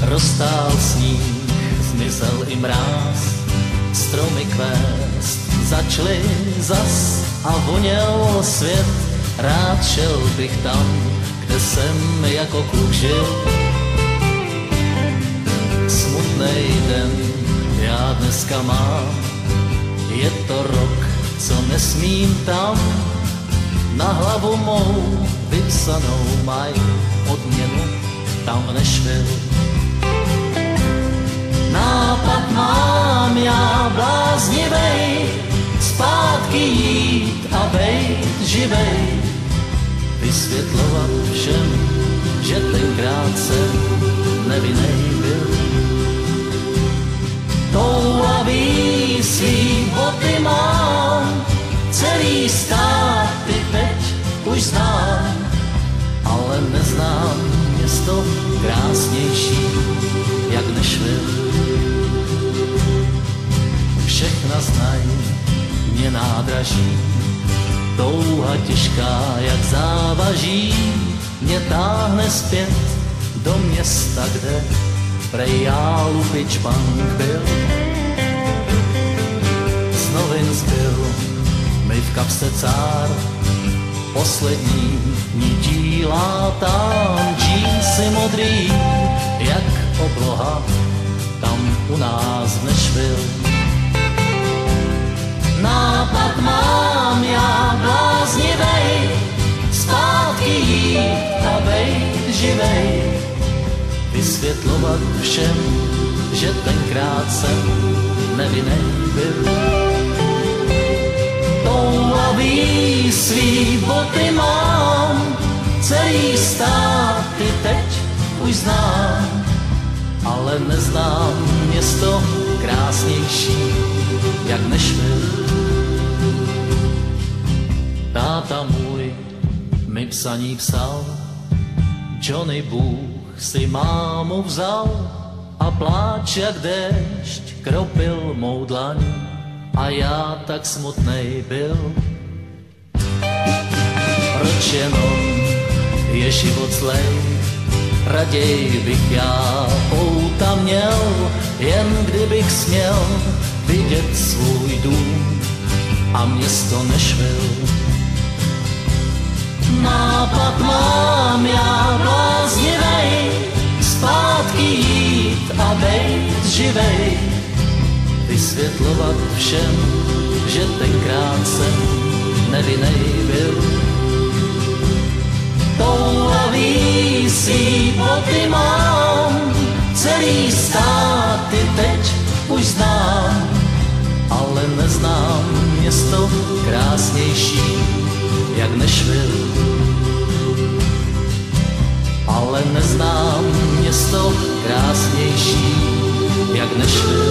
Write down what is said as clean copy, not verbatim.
Roztál sníh, zmizel i mráz, stromy kvést začaly zas a voněl svět. Rád šel bych tam, kde jsem jako kluk žil. Smutnej den já dneska mám, je to rok, co nesmím tam. Na hlavu mou vypsanou maj odměnu tam v Nashville. Nápad mám já bláznivej, zpátky jít a bejt živej. Vysvětlovat všem, že tenkrát jsem nevinnej byl. Toulavý svý boty mám, celý stát ty teď už znám, ale neznám město krásnější jak Nashville. Všechna znají mě nádraží, touha těžká jak závaží mě táhne zpět do města, kde prej já lupič punk byl. Z novin zbyl mi v kapse cár, poslední nití látám, džínsy modrý jak obloha tam u nás v Nashville. Nápad mám já bláznivej, zpátky jít a bejt živej. Vysvětlovat všem, že tenkrát jsem nevinnej byl. Toulavý svý boty mám, celý stát ty teď už znám, ale neznám město krásnější jak Nashville. Táta můj mi psaní psal, Johnny Bůh si mámu vzal a pláč jak déšť kropil mou dlaň a já tak smutnej byl. Proč jenom je život zlej, raději bych já pouta měl, jen kdybych směl vidět svůj dům a město Nashville. Nápad mám já bláznivej, zpátky jít a bejt živej. Vysvětlovat všem, že tenkrát jsem nevinnej byl. Toulavý svý boty mám, celý stát ty teď už znám, ale neznám město krásnější jak Nashville. Ale neznám město krásnější jak Nashville.